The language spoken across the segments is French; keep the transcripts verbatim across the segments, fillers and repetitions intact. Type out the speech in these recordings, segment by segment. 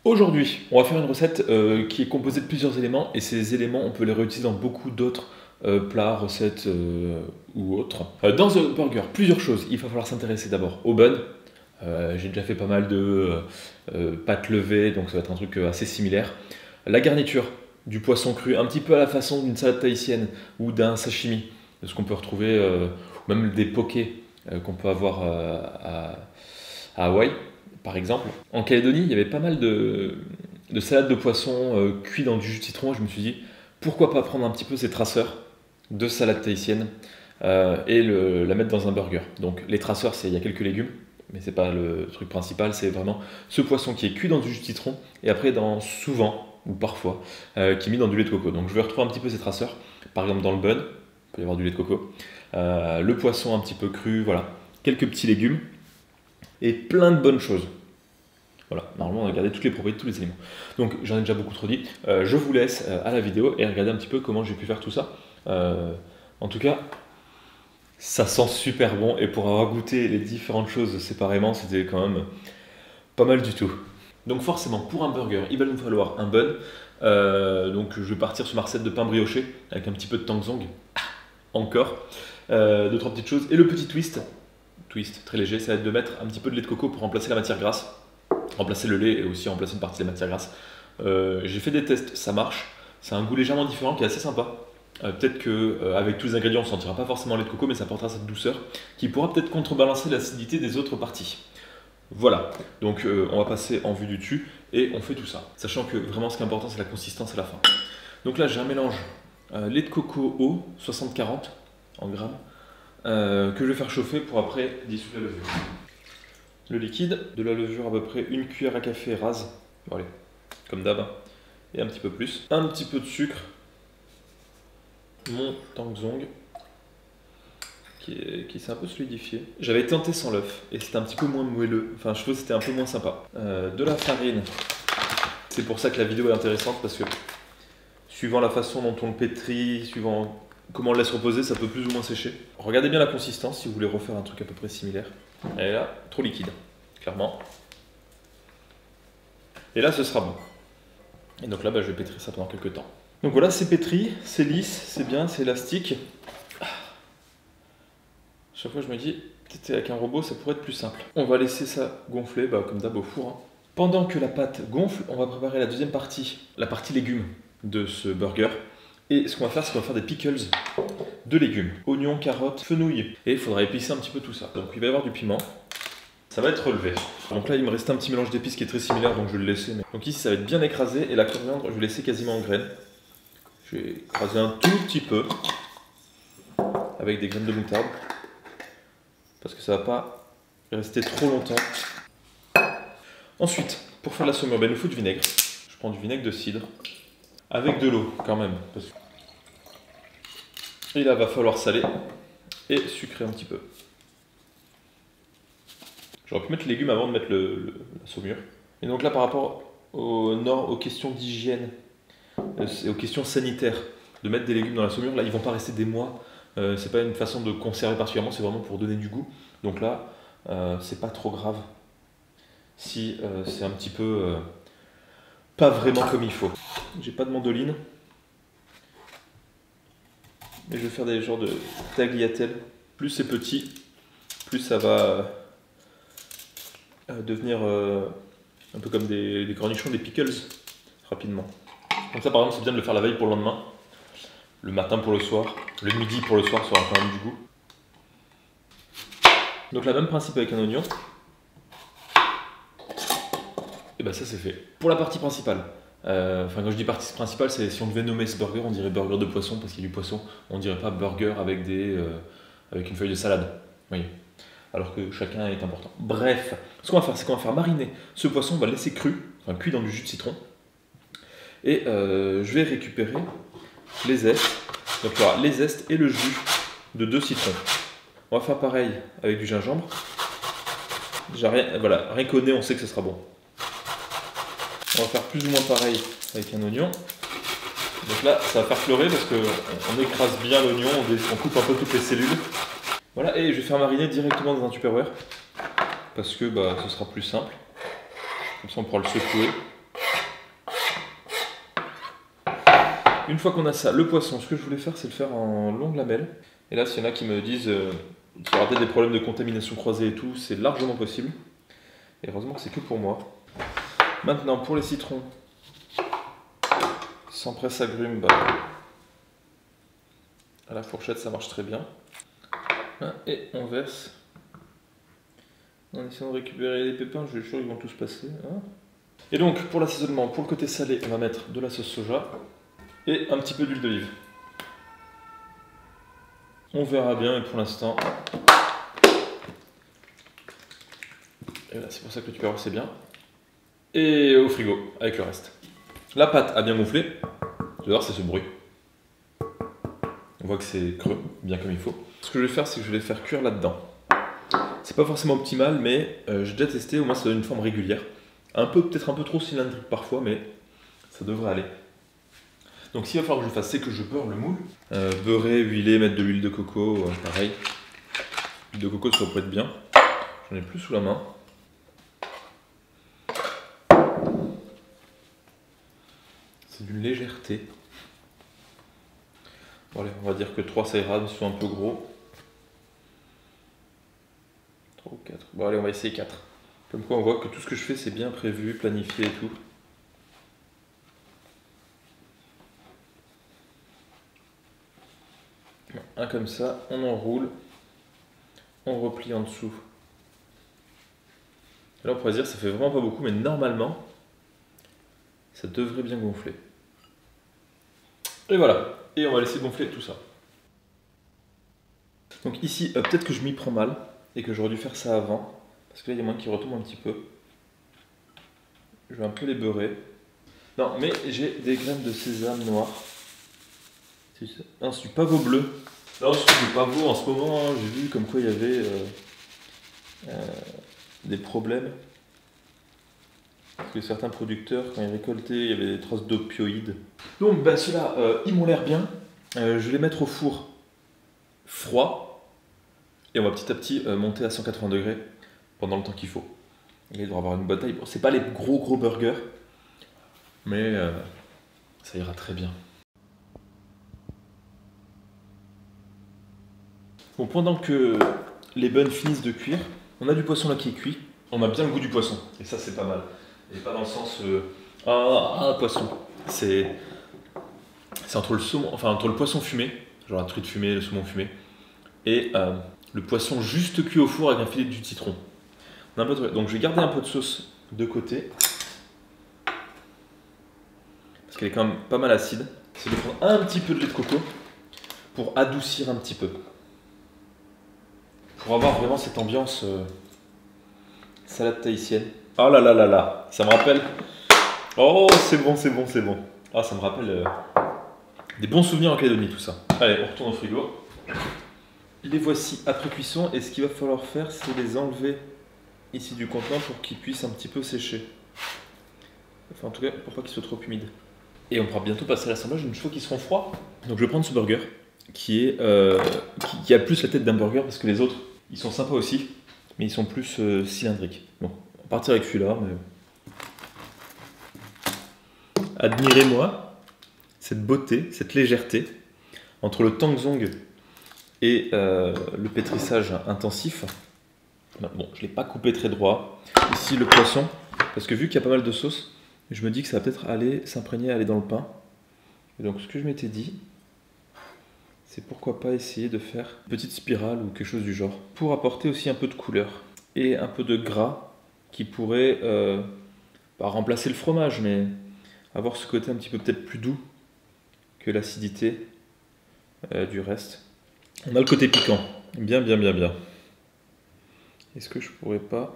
Aujourd'hui, on va faire une recette euh, qui est composée de plusieurs éléments et ces éléments, on peut les réutiliser dans beaucoup d'autres euh, plats, recettes euh, ou autres. Euh, dans The Burger, plusieurs choses. Il va falloir s'intéresser d'abord au bun. Euh, J'ai déjà fait pas mal de euh, euh, pâtes levées, donc ça va être un truc assez similaire. La garniture, du poisson cru, un petit peu à la façon d'une salade tahitienne ou d'un sashimi, ce qu'on peut retrouver, euh, même des pokés euh, qu'on peut avoir euh, à, à Hawaï. Par exemple, en Calédonie, il y avait pas mal de, de salades de poisson euh, cuits dans du jus de citron. Et je me suis dit, pourquoi pas prendre un petit peu ces traceurs de salade tahitienne euh, et le, la mettre dans un burger. Donc les traceurs, il y a quelques légumes, mais c'est pas le truc principal. C'est vraiment ce poisson qui est cuit dans du jus de citron et après, dans, souvent ou parfois, euh, qui est mis dans du lait de coco. Donc je vais retrouver un petit peu ces traceurs. Par exemple, dans le bun, il peut y avoir du lait de coco. Euh, le poisson un petit peu cru, voilà. Quelques petits légumes. Et plein de bonnes choses. Voilà, normalement on a regardé toutes les propriétés, tous les éléments. Donc j'en ai déjà beaucoup trop dit. Euh, je vous laisse euh, à la vidéo et regarder un petit peu comment j'ai pu faire tout ça. Euh, en tout cas, ça sent super bon et pour avoir goûté les différentes choses séparément, c'était quand même pas mal du tout. Donc forcément, pour un burger, il va nous falloir un bun. Euh, donc je vais partir sur ma recette de pain brioché avec un petit peu de tangzong. Ah, encore. Euh, deux, trois petites choses. Et le petit twist. Twist très léger, ça va être de mettre un petit peu de lait de coco pour remplacer la matière grasse, remplacer le lait et aussi remplacer une partie de la matière grasse. Euh, j'ai fait des tests, ça marche, c'est un goût légèrement différent qui est assez sympa. Euh, peut-être qu'avec euh, tous les ingrédients on ne sentira pas forcément le lait de coco, mais ça apportera cette douceur qui pourra peut-être contrebalancer l'acidité des autres parties. Voilà, donc euh, on va passer en vue du dessus et on fait tout ça, sachant que vraiment ce qui est important c'est la consistance à la fin. Donc là j'ai un mélange euh, lait de coco eau soixante quarante en grammes. Euh, que je vais faire chauffer pour après dissoudre la levure. Le liquide, de la levure à peu près une cuillère à café rase, bon, allez, comme d'hab, et un petit peu plus. Un petit peu de sucre, mon tangzong, qui, est, qui s'est un peu solidifié. J'avais tenté sans l'œuf, et c'était un petit peu moins moelleux, enfin je trouve que c'était un peu moins sympa. Euh, de la farine, c'est pour ça que la vidéo est intéressante, parce que suivant la façon dont on le pétrit, suivant comment on le laisse reposer, ça peut plus ou moins sécher. Regardez bien la consistance si vous voulez refaire un truc à peu près similaire. Elle est là, trop liquide, clairement. Et là, ce sera bon. Et donc là, bah, je vais pétrir ça pendant quelques temps. Donc voilà, c'est pétri, c'est lisse, c'est bien, c'est élastique. Chaque fois, je me dis, peut-être avec un robot, ça pourrait être plus simple. On va laisser ça gonfler, bah, comme d'hab au four. Hein. Pendant que la pâte gonfle, on va préparer la deuxième partie, la partie légumes de ce burger. Et ce qu'on va faire, c'est qu'on va faire des pickles de légumes. Oignons, carottes, fenouil. Et il faudra épicer un petit peu tout ça. Donc il va y avoir du piment. Ça va être relevé. Donc là, il me reste un petit mélange d'épices qui est très similaire, donc je vais le laisser. Mais... Donc ici, ça va être bien écrasé. Et la coriandre, je vais laisser quasiment en graines. Je vais écraser un tout petit peu. Avec des graines de moutarde. Parce que ça va pas rester trop longtemps. Ensuite, pour faire la saumure, ben, il nous faut du vinaigre. Je prends du vinaigre de cidre. Avec de l'eau, quand même. Parce que... Et là, va falloir saler et sucrer un petit peu. J'aurais pu mettre les légumes avant de mettre le, le, la saumure. Et donc là, par rapport aux, nord, aux questions d'hygiène euh, et aux questions sanitaires, de mettre des légumes dans la saumure, là, ils vont pas rester des mois. Euh, c'est pas une façon de conserver particulièrement, c'est vraiment pour donner du goût. Donc là, euh, c'est pas trop grave si euh, c'est un petit peu euh, pas vraiment comme il faut. J'ai pas de mandoline. Et je vais faire des genres de tagliatelles. Plus c'est petit, plus ça va euh, devenir euh, un peu comme des, des cornichons, des pickles, rapidement. Donc ça par exemple c'est bien de le faire la veille pour le lendemain, le matin pour le soir, le midi pour le soir, ça aura quand même du goût. Donc le même principe avec un oignon. Et ben ça c'est fait. Pour la partie principale. Euh, enfin, quand je dis partie principale, c'est si on devait nommer ce burger, on dirait burger de poisson parce qu'il y a du poisson. On dirait pas burger avec, des, euh, avec une feuille de salade. Oui. Alors que chacun est important. Bref, ce qu'on va faire, c'est qu'on va faire mariner ce poisson, on va le laisser cru, enfin cuit dans du jus de citron. Et euh, je vais récupérer les zestes. Donc il y aura les zestes et le jus de deux citrons. On va faire pareil avec du gingembre. Déjà rien, voilà, rien qu'au nez, on sait que ce sera bon. On va faire plus ou moins pareil avec un oignon. Donc là, ça va faire fleurer parce qu'on écrase bien l'oignon, on, on coupe un peu toutes les cellules. Voilà, et je vais faire mariner directement dans un Tupperware parce que bah, ce sera plus simple. Comme ça, on pourra le secouer. Une fois qu'on a ça, le poisson, ce que je voulais faire, c'est le faire en longue lamelle. Et là, s'il y en a qui me disent euh, qu'il y aura peut-être des problèmes de contamination croisée et tout, c'est largement possible. Et heureusement que c'est que pour moi. Maintenant, pour les citrons, sans presse agrumes, bah, à la fourchette, ça marche très bien. Et on verse. En essayant de récupérer les pépins, je suis sûr qu'ils vont tous passer. Hein. Et donc, pour l'assaisonnement, pour le côté salé, on va mettre de la sauce soja et un petit peu d'huile d'olive. On verra bien, et pour l'instant... Et là, c'est pour ça que le tupperware c'est bien. Et au frigo, avec le reste. La pâte a bien gonflé. J'adore, c'est ce bruit. On voit que c'est creux, bien comme il faut. Ce que je vais faire, c'est que je vais les faire cuire là-dedans. C'est pas forcément optimal, mais euh, j'ai déjà testé, au moins ça donne une forme régulière. Un peu, peut-être un peu trop cylindrique parfois, mais ça devrait aller. Donc s'il va falloir que je fasse, c'est que je beurre le moule. Euh, beurrer, huiler, mettre de l'huile de coco, euh, pareil. L'huile de coco, ça pourrait être bien. J'en ai plus sous la main. C'est d'une légèreté. Bon allez, on va dire que trois ça ira, mais ils sont un peu gros. trois ou quatre. Bon allez, on va essayer quatre. Comme quoi on voit que tout ce que je fais c'est bien prévu, planifié et tout. Un comme ça, on enroule, on replie en dessous. Et là on pourrait dire que ça fait vraiment pas beaucoup, mais normalement, ça devrait bien gonfler. Et voilà, et on va laisser gonfler tout ça. Donc ici, euh, peut-être que je m'y prends mal, et que j'aurais dû faire ça avant, parce que là il y a moins qui retombe un petit peu. Je vais un peu les beurrer. Non, mais j'ai des graines de sésame noir. Un du pavot bleu. Non, c'est du pavot en ce moment, hein, j'ai vu comme quoi il y avait euh, euh, des problèmes. Parce que certains producteurs, quand ils récoltaient, il y avait des traces d'opioïdes. Donc ben, ceux-là, euh, ils m'ont l'air bien. Euh, je vais les mettre au four froid. Et on va petit à petit euh, monter à cent quatre-vingts degrés pendant le temps qu'il faut. Et il doit avoir une bonne taille. Bon, c'est pas les gros gros burgers, mais euh, ça ira très bien. Bon, pendant que les buns finissent de cuire, on a du poisson là qui est cuit. On a bien le goût du poisson, et ça c'est pas mal. Et pas dans le sens euh, ah, ah poisson. C'est c'est entre le saumon, enfin entre le poisson fumé, genre la truite fumée, le saumon fumé, et euh, le poisson juste cuit au four avec un filet de jus de citron. On a un peu de... Donc je vais garder un peu de sauce de côté, parce qu'elle est quand même pas mal acide. C'est de prendre un petit peu de lait de coco pour adoucir un petit peu. Pour avoir vraiment cette ambiance euh, salade tahitienne. Oh là là là là, ça me rappelle... Oh c'est bon, c'est bon, c'est bon. Ah ça me rappelle euh, des bons souvenirs en Calédonie tout ça. Allez, on retourne au frigo. Les voici après cuisson et ce qu'il va falloir faire c'est les enlever ici du contenant pour qu'ils puissent un petit peu sécher. Enfin en tout cas pour pas qu'ils soient trop humides. Et on pourra bientôt passer à l'assemblage une fois qu'ils seront froids. Donc je vais prendre ce burger qui, est, euh, qui, qui a plus la tête d'un burger parce que les autres ils sont sympas aussi mais ils sont plus euh, cylindriques. Bon, on va partir avec celui-là. Mais... Admirez-moi cette beauté, cette légèreté entre le tangzong et euh, le pétrissage intensif. Bon, je ne l'ai pas coupé très droit. Ici le poisson, parce que vu qu'il y a pas mal de sauce, je me dis que ça va peut-être aller s'imprégner, aller dans le pain. Et donc ce que je m'étais dit, c'est pourquoi pas essayer de faire une petite spirale ou quelque chose du genre, pour apporter aussi un peu de couleur et un peu de gras qui pourrait euh, pas remplacer le fromage, mais avoir ce côté un petit peu peut-être plus doux que l'acidité euh, du reste. On a le côté piquant, bien bien bien bien. Est-ce que je pourrais pas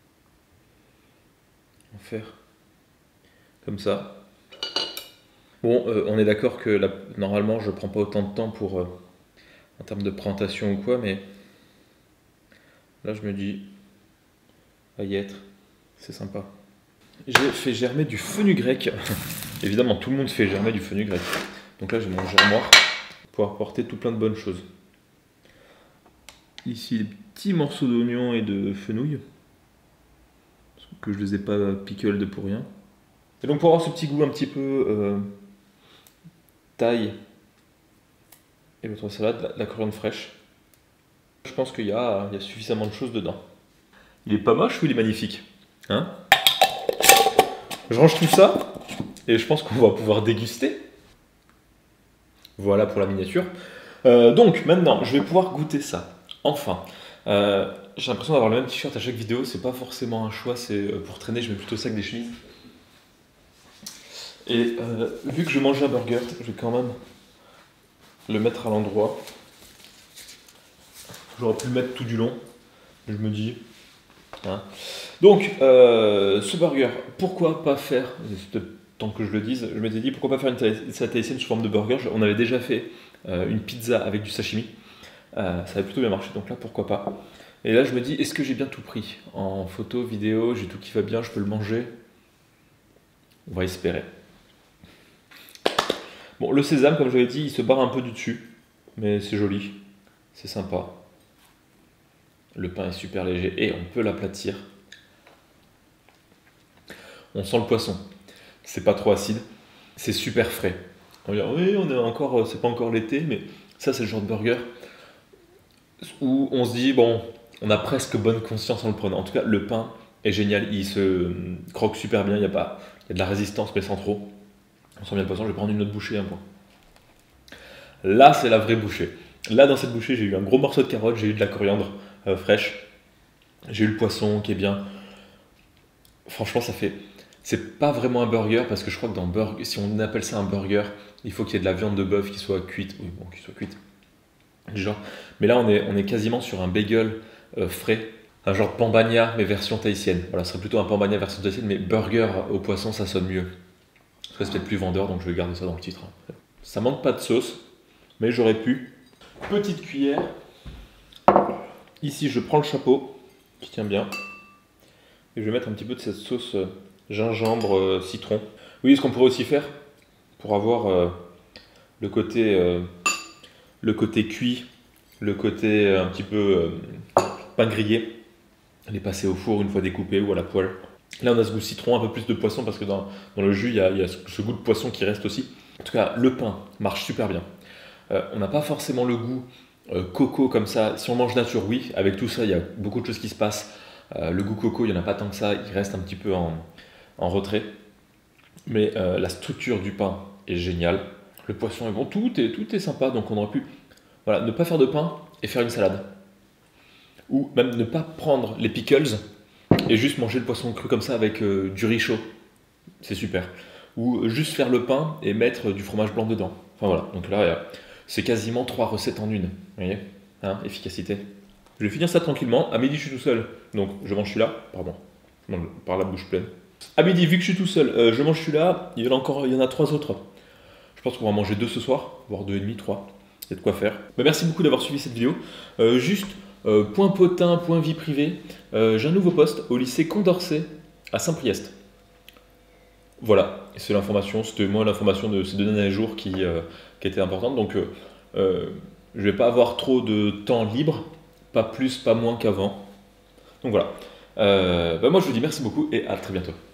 en faire comme ça? Bon, euh, on est d'accord que la, normalement je prends pas autant de temps pour euh, en termes de présentation ou quoi, mais là je me dis, va y être, c'est sympa. J'ai fait germer du fenugrec. Évidemment, tout le monde fait germer du fenugrec. Donc là, j'ai mon germoir pour apporter tout plein de bonnes choses. Ici, les petits morceaux d'oignon et de fenouil. Que je les ai pas pickled pour rien. Et donc pour avoir ce petit goût un petit peu euh, taille et votre salade, la, la coriandre fraîche. Je pense qu'il y, y a suffisamment de choses dedans. Il est pas moche ou il est magnifique, hein? Je range tout ça et je pense qu'on va pouvoir déguster. Voilà pour la miniature. Euh, donc maintenant, je vais pouvoir goûter ça. Enfin, euh, j'ai l'impression d'avoir le même t-shirt à chaque vidéo. C'est pas forcément un choix, c'est pour traîner. Je mets plutôt ça que des chemises. Et euh, vu que je mange un burger, je vais quand même le mettre à l'endroit. J'aurais pu le mettre tout du long, je me dis. Hein. Donc, euh, ce burger, pourquoi pas faire, c'est peut-être temps que je le dise, je m'étais dit pourquoi pas faire une salade tahitienne sous forme de burger. On avait déjà fait euh, une pizza avec du sashimi, euh, ça avait plutôt bien marché, donc là pourquoi pas. Et là je me dis, est-ce que j'ai bien tout pris en photo, vidéo, j'ai tout qui va bien, je peux le manger. On va espérer. Bon, le sésame, comme j'avais dit, il se barre un peu du dessus, mais c'est joli, c'est sympa. Le pain est super léger et on peut l'aplatir. On sent le poisson. C'est pas trop acide. C'est super frais. On va dire, oui, on est encore, c'est pas encore l'été, mais ça, c'est le genre de burger où on se dit, bon, on a presque bonne conscience en le prenant. En tout cas, le pain est génial. Il se croque super bien. Il y a pas, il y a de la résistance, mais sans trop. On sent bien le poisson. Je vais prendre une autre bouchée un peu. Là, c'est la vraie bouchée. Là, dans cette bouchée, j'ai eu un gros morceau de carotte, j'ai eu de la coriandre euh, fraîche, j'ai eu le poisson qui est bien. Franchement, ça fait... C'est pas vraiment un burger parce que je crois que dans burger, si on appelle ça un burger, il faut qu'il y ait de la viande de bœuf qui soit cuite. Oui, bon, qui soit cuite. Genre. Mais là, on est, on est quasiment sur un bagel euh, frais, un genre de pambagna, mais version tahitienne. Voilà, ce serait plutôt un pambagna version tahitienne, mais burger au poisson, ça sonne mieux. Ça, c'est peut-être plus vendeur, donc je vais garder ça dans le titre. Ça manque pas de sauce, mais j'aurais pu. Petite cuillère. Ici, je prends le chapeau, qui tient bien. Et je vais mettre un petit peu de cette sauce euh, gingembre, euh, citron. Oui, ce qu'on pourrait aussi faire, pour avoir euh, le, côté, euh, le côté cuit, le côté euh, un petit peu euh, pain grillé, les passer au four une fois découpés ou à la poêle. Là, on a ce goût citron, un peu plus de poisson, parce que dans, dans le jus, il y, a, il y a ce goût de poisson qui reste aussi. En tout cas, le pain marche super bien. Euh, on n'a pas forcément le goût euh, coco comme ça. Si on mange nature, oui. Avec tout ça, il y a beaucoup de choses qui se passent. Euh, le goût coco, il n'y en a pas tant que ça. Il reste un petit peu en, en retrait. Mais euh, la structure du pain est géniale. Le poisson est bon. Tout est, tout est sympa. Donc on aurait pu voilà, ne pas faire de pain et faire une salade. Ou même ne pas prendre les pickles et juste manger le poisson cru comme ça avec euh, du riz chaud. C'est super. Ou juste faire le pain et mettre du fromage blanc dedans. Enfin voilà. Donc là, il y a... c'est quasiment trois recettes en une, vous voyez, hein, efficacité. Je vais finir ça tranquillement. À midi, je suis tout seul, donc je mange celui-là. Pardon, par la bouche pleine. À midi, vu que je suis tout seul, euh, je mange celui-là. Il y en a encore, il y en a trois autres. Je pense qu'on va manger deux ce soir, voire deux et demi, trois. Il y a de quoi faire. Bah, merci beaucoup d'avoir suivi cette vidéo. Euh, juste, euh, point potin, point vie privée. Euh, J'ai un nouveau poste au lycée Condorcet à Saint-Priest. Voilà, c'est l'information, c'était moi l'information de ces deux derniers jours qui, euh, qui était importante. Donc euh, euh, je ne vais pas avoir trop de temps libre, pas plus, pas moins qu'avant. Donc voilà, euh, bah moi je vous dis merci beaucoup et à très bientôt.